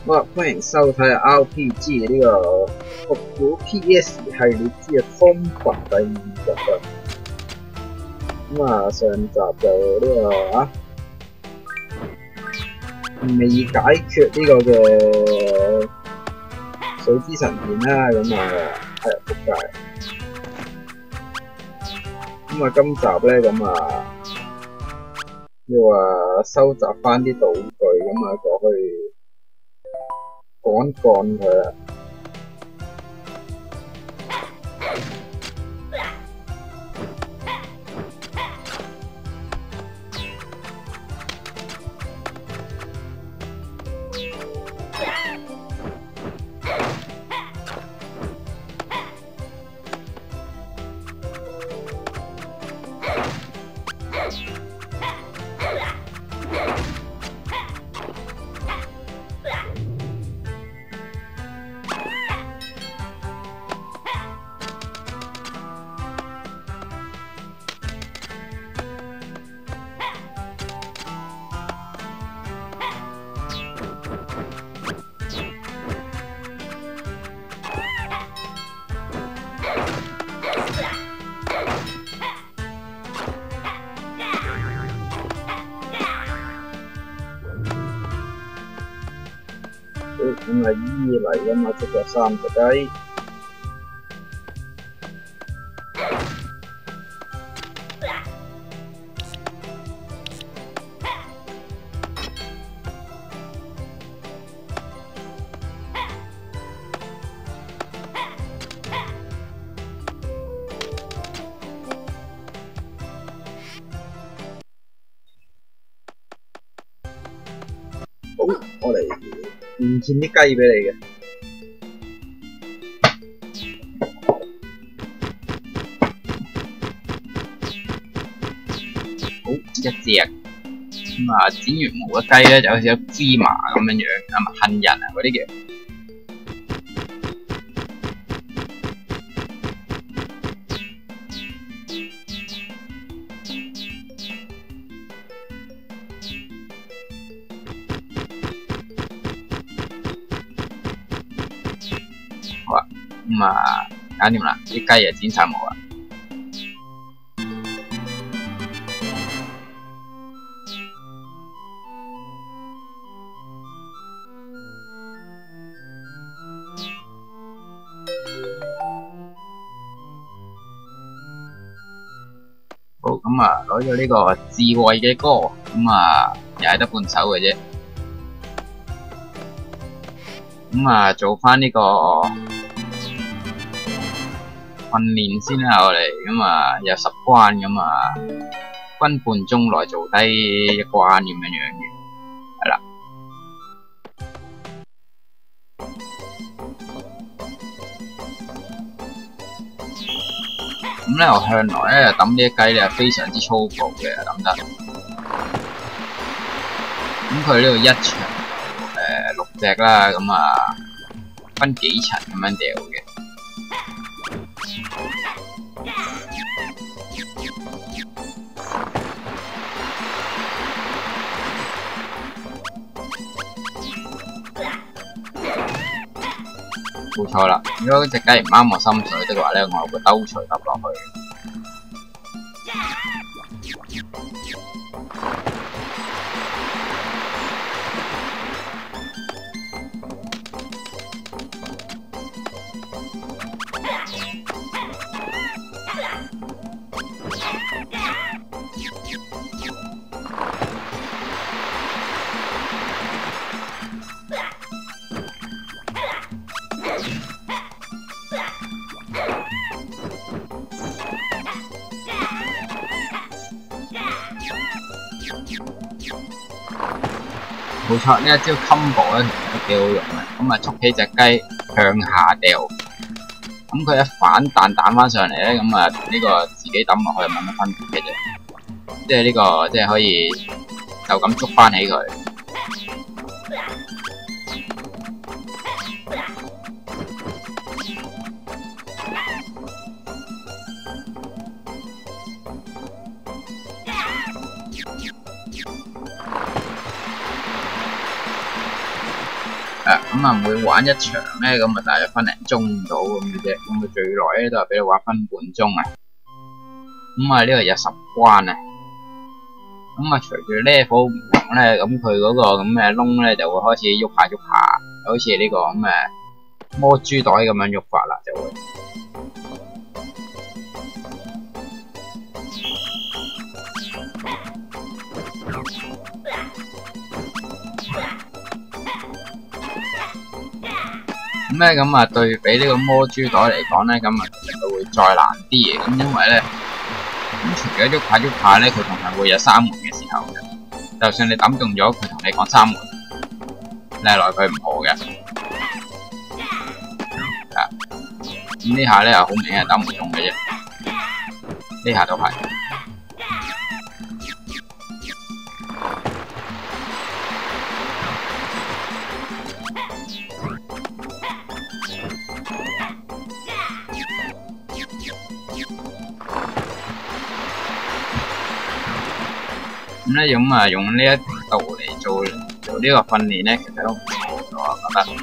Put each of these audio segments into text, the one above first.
歡迎收睇 RPG 呢個復古 PS 系列之嘅《湯佛》第2集啊！上集就呢個未解決呢個嘅水之神殿啦，仆街！今集咧要收集翻啲道具，過去趕佢啦。衣嚟㗎嘛，出咗3隻雞。好，我嚟現見啲雞俾你嘅。好，一隻。剪完毛嘅雞咧，就好似有芝麻咁樣樣，杏仁啊嗰啲嘅。好啊，搞掂啦，啲雞就剪晒毛啦。好，攞咗呢個智慧嘅歌，又係得半首嘅啫。做翻呢個訓練先啦，我哋有10關分半鐘內做低一關咁樣嘅，係啦。我向來咧抌呢啲雞咧非常之粗暴嘅抌得。佢呢度一場6隻啦，分幾層咁樣掉嘅。冇錯啦，如果隻雞唔啱我心水的話咧，我會兜錘揼落去。冇錯，呢一招 combo 咧都幾好用嘅。捉起隻雞向下掉，佢一反彈彈翻上嚟咧，呢個自己抌落去冇乜分別嘅啫。即係呢個即係可以就咁捉翻起佢。 咁啊每玩一場咧，咁啊大約分零鐘到咁嘅啫，咁啊最耐咧都係俾你玩分半鐘啊。咁啊呢個有10關啊。咁啊隨住 level 唔同咧，咁佢嗰個咁嘅窿咧就會開始喐下喐下，好似呢個咁嘅魔珠袋咁樣喐法啦，就會。咁咧咁啊對比呢個魔珠袋嚟講咧，咁啊其實佢會再難啲嘅，咁因為咧咁除咗喐下喐下咧，佢仲係會有3門嘅時候嘅。就算你抌中咗，佢同你講3門，你係奈佢唔何嘅。咁呢下咧又好明顯係抌唔中嘅啫，呢下都係。咁咧用呢一度嚟做呢個訓練咧，其實都唔錯嘅，我覺得。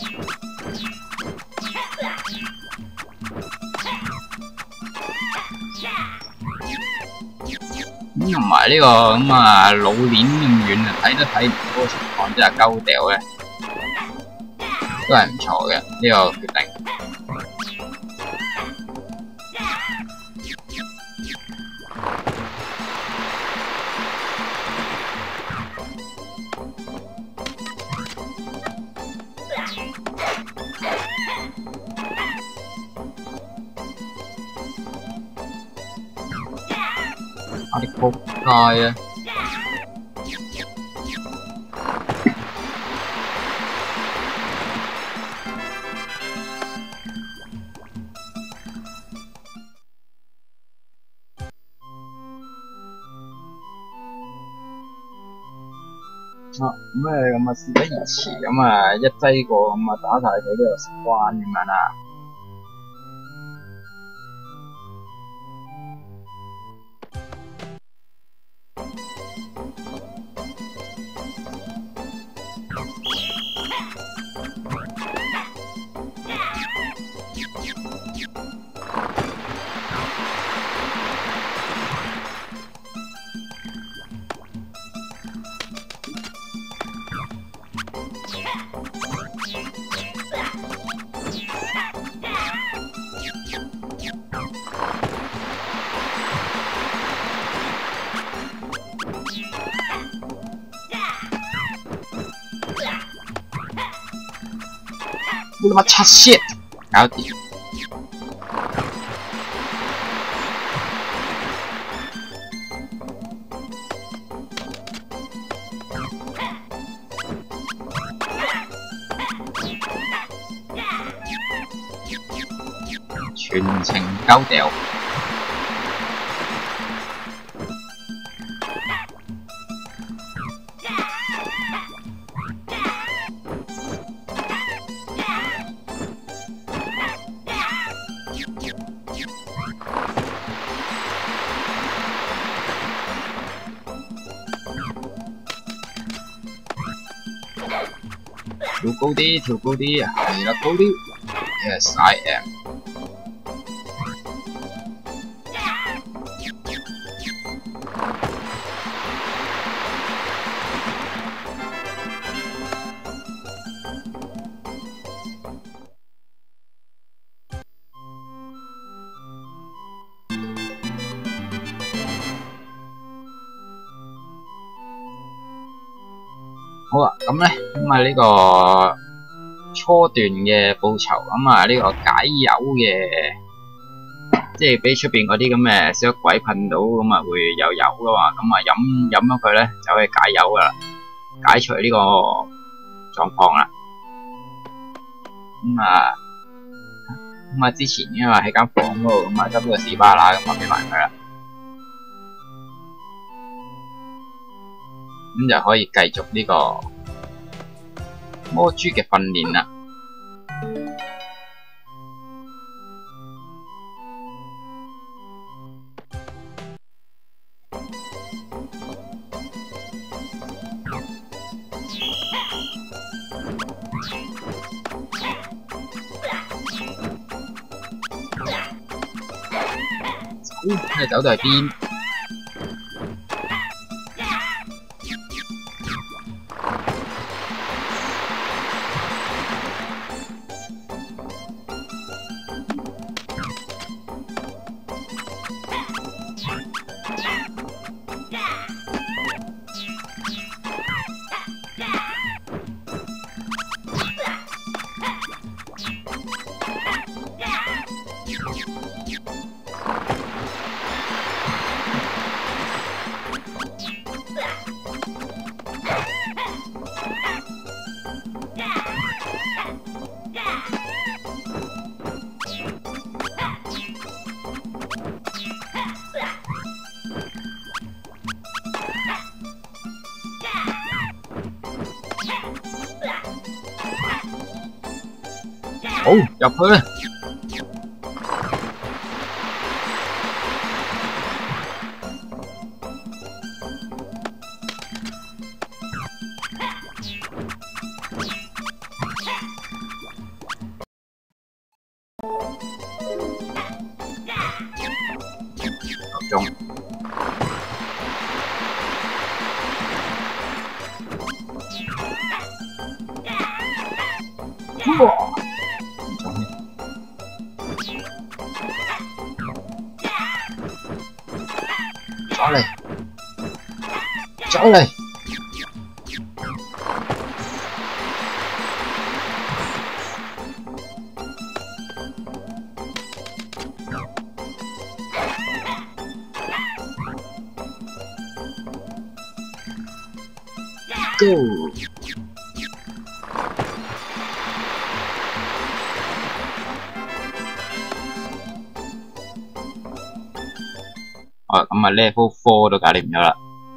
咁同埋呢個咁啊老鏈咁遠啊，睇都睇唔到嘅情況之下鳩掉咧，都係唔錯嘅呢個決定。我哋仆街啊！咁啊事不宜遲，咁啊一劑過咁啊打晒佢呢個10關咁樣啦。我他媽柒 shit， 搞掂。全程鳩掉。跳高啲，跳高啲，係啦，高啲。Yes, I am。好啦，咁咧，呢個初段嘅報酬，呢個解油嘅，即係俾出邊嗰啲咁嘅小鬼噴到，會有油噶嘛，飲咗佢咧就可以解油噶啦，解除呢個狀況啦。之前因為喺間房嗰度執咗個士巴拿，俾埋佢啦。咁就可以繼續呢個魔珠嘅訓練啦。 你走到去邊？好，入去啦！中。哇！走嚟，走嚟。Go！ 哦，咁啊 level 4都搞掂咗啦。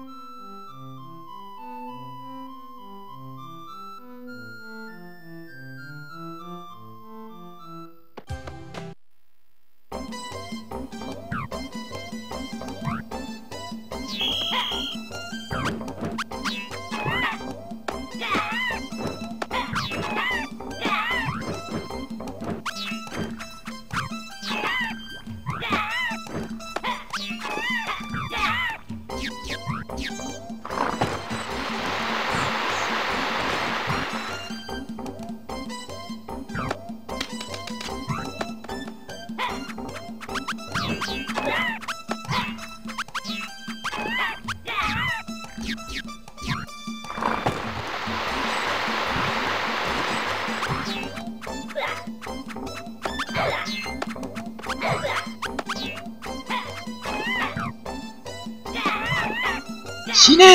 死ね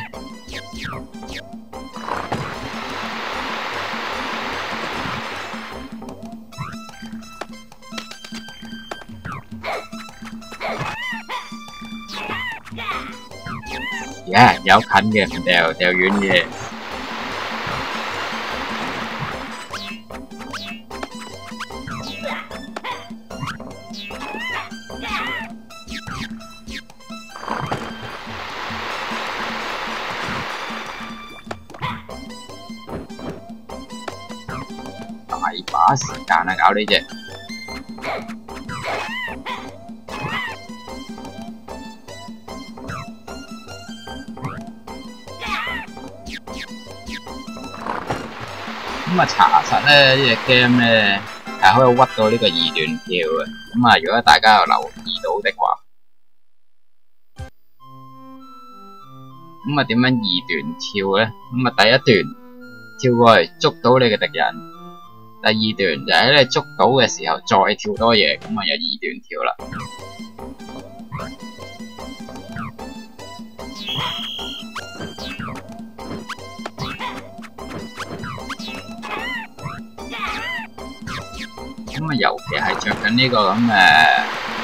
！Yeah， 有近嘅唔掉，掉遠嘅。大把時間啊，搞呢隻。咁啊，查實咧呢隻 game 咧係可以屈到呢個二段跳嘅。咁啊，如果大家有留意到的話，咁啊點樣二段跳咧？咁啊第一段跳過嚟捉到你嘅敵人，第二段就喺你捉到嘅時候再跳多嘢，咁啊有二段跳啦。咁啊，尤其係着緊呢個咁嘅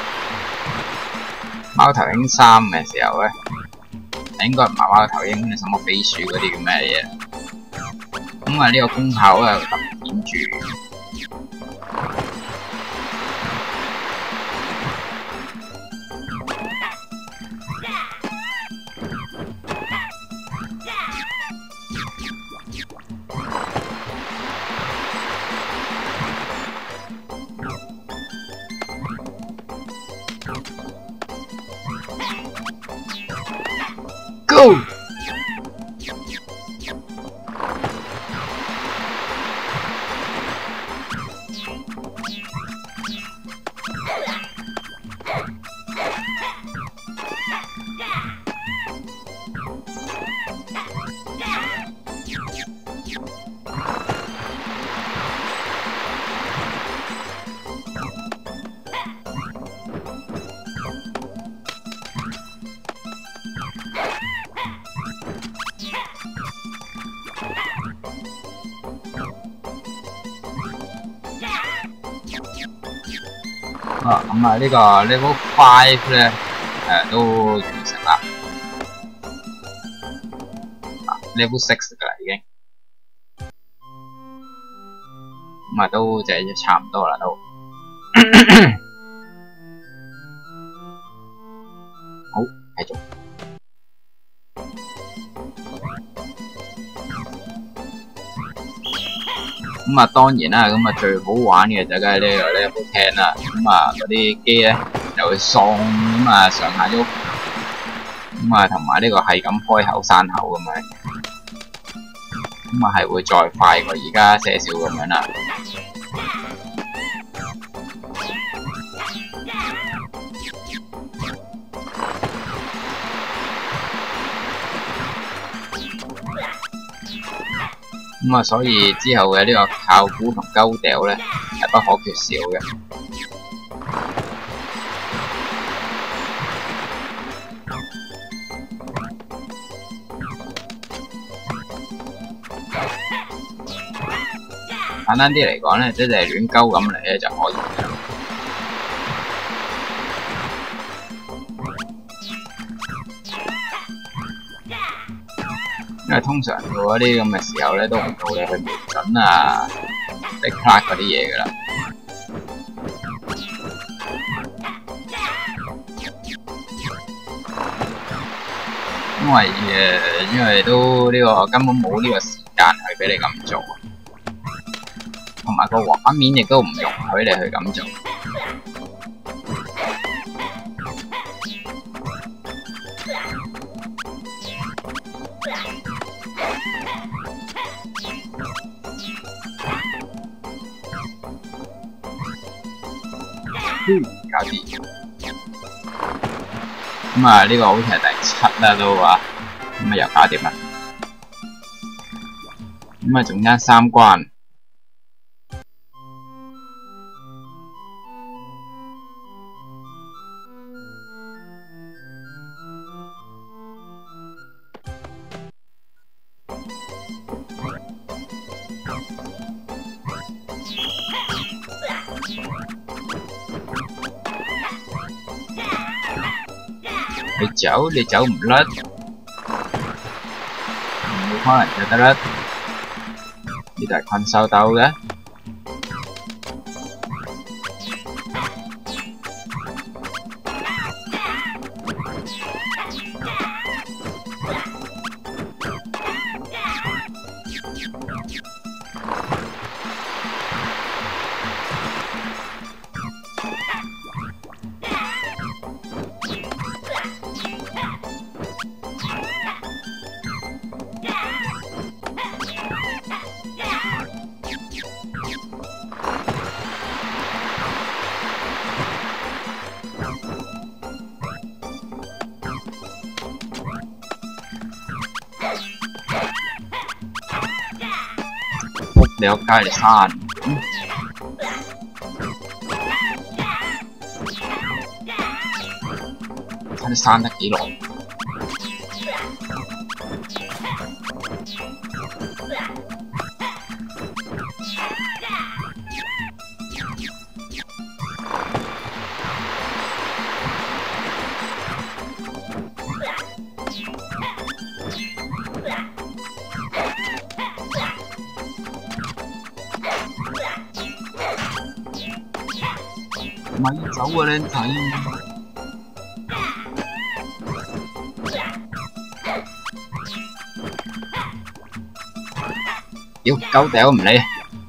貓頭鷹衫嘅時候咧，應該唔係貓頭鷹，你什麼飛鼠嗰啲咁嘅嘢。咁啊，呢個功效咧特別顯著。 咁啊呢個 level 5咧，都完成啦。level 6噶啦已經，咁啊都就差唔多啦都。好，繼續。咁啊當然啦，咁啊最好玩嘅就梗係呢個 level 10啦。咁啊嗰啲機咧就會送咁啊上下喐，咁啊同埋呢個係咁開口閂口咁樣，咁啊係會再快過而家些少咁樣啦。咁啊，所以之後嘅呢個靠鼓同鳩掉咧係不可缺少嘅。簡單啲嚟講咧，即係亂鳩咁嚟咧就可以嘅。因為通常到嗰啲咁嘅時候咧，都唔到你去瞄準啊、即係 clack 嗰啲嘢㗎啦。因為都呢個根本冇呢個時間去俾你咁做，同埋個畫面亦都唔容許你去咁做。搞掂。咁啊，呢個好似係第7啦都啊，咁啊又搞掂啦。咁啊，仲爭3關。你走唔甩，冇可能就得甩。呢度係困獸鬥嘅。你有街嚟閂，睇你閂得幾耐？咪走啊靚仔！屌，鳩屌唔理。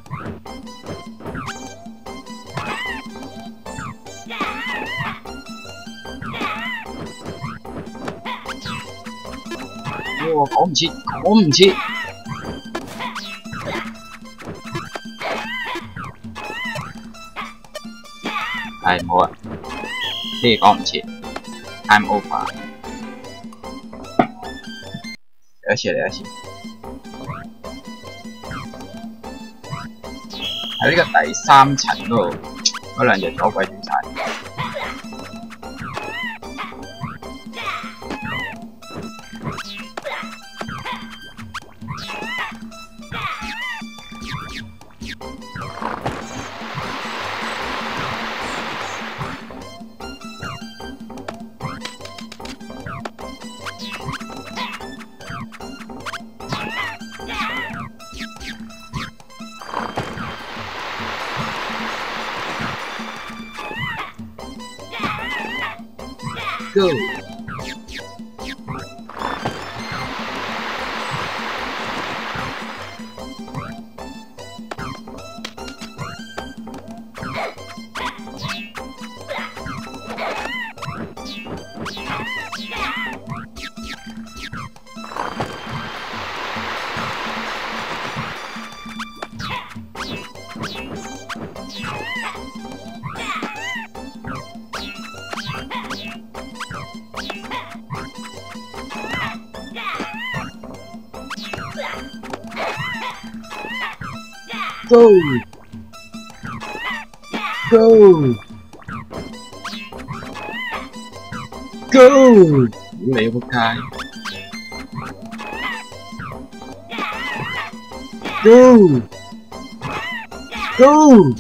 哇，趕唔切，趕唔切。係冇啊，呢個講唔切 ，time over。嚟一次，嚟一次。喺呢個第3層嗰度，嗰兩隻左鬼斷晒。 Go！ Go! Go! Go! 你仆街 ！Go! Go!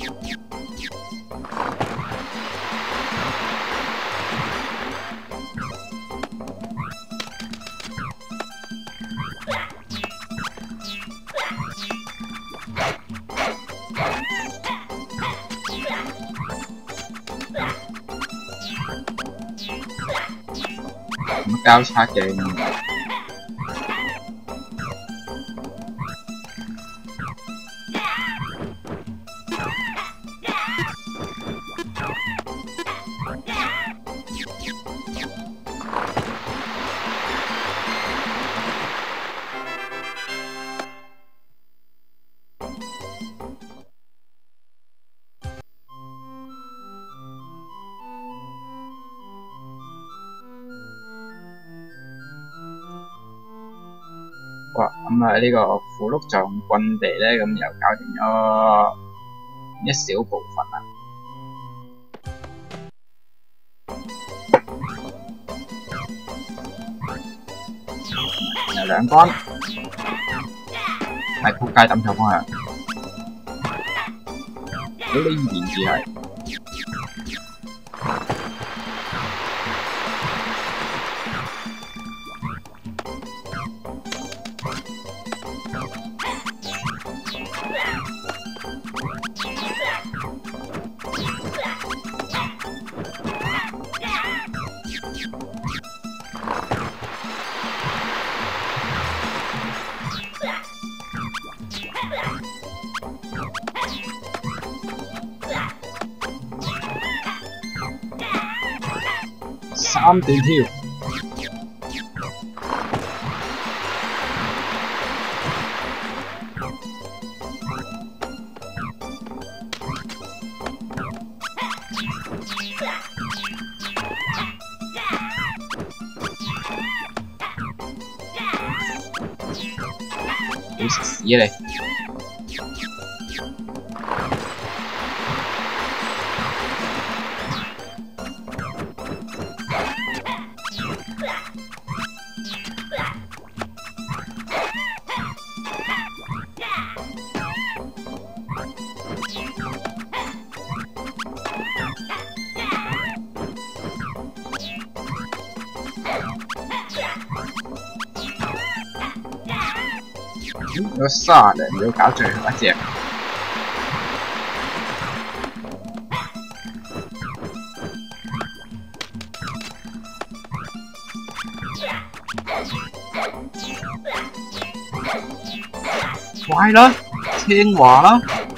咁交叉鏡。哇！咁啊呢個符碌狀棍地咧，咁又搞掂咗一小部分啦。有兩關，係仆街抌錯方向。好呢件事係。3段跳，好食屎啊你！有32人要搞最後一隻。乖啦，聽話啦。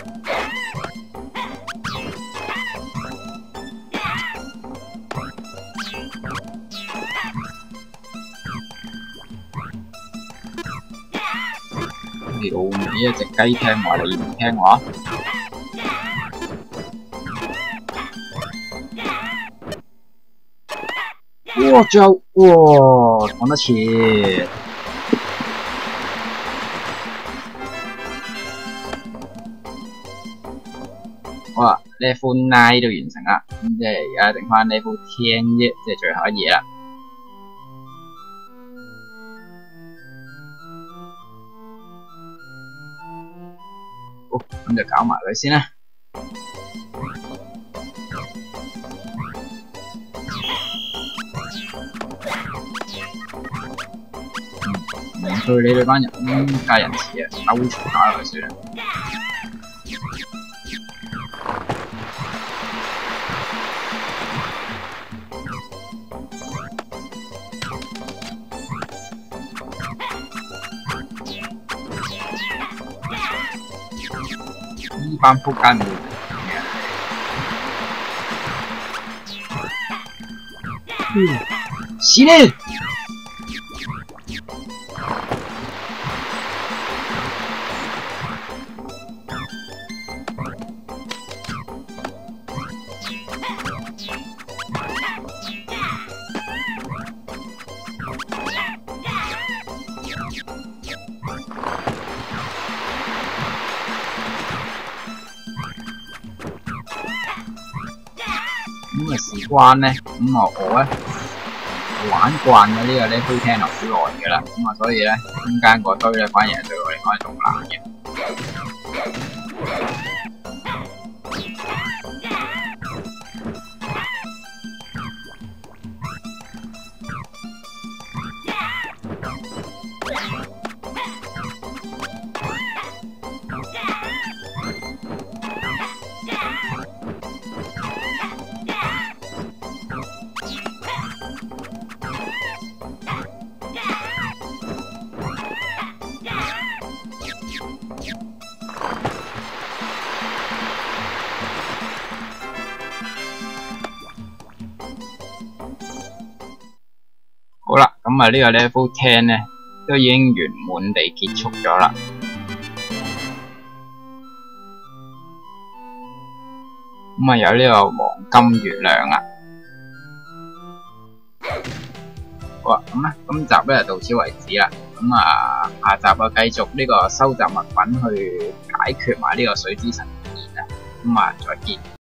老味啊！隻雞聽話，你唔聽話。哇！最後哇，講得切。好啦 ，level 9都完成啦，咁即係而家剩翻 level 10啫，即係最後一嘢啦。好，咁就搞埋佢先啦。唔對你哋班人加人詞啊，勾嘈下佢算啦。 呢班仆街冇嘅。死你！咁啊事關咧，咁啊我咧玩慣咗呢個 level 聽落好耐嘅啦，咁啊所以咧中間嗰堆咧反而係對我嚟講係仲難嘅。好啦，咁啊呢個 level 10咧都已經圓滿地結束咗啦。咁啊有呢個黃金月亮啦。好啦，咁咧今集咧就到此為止啦。咁啊下集啊繼續呢個收集物品去解決埋呢個水之神嘅結啊。咁啊再見。